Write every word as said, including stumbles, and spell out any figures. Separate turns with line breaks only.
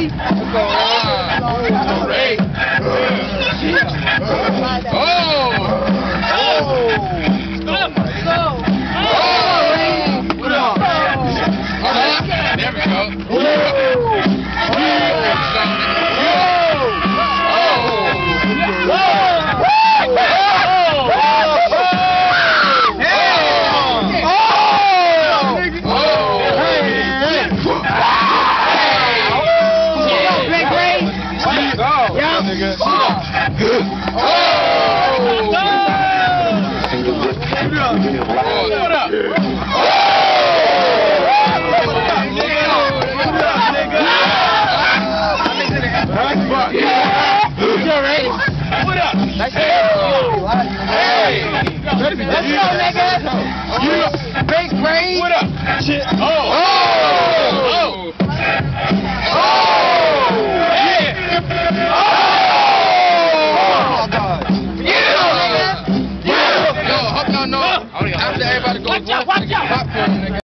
Ray.
Oh, Ray. Oh. There we go.
Let's go, nigga! Big brain!
What up? Shit.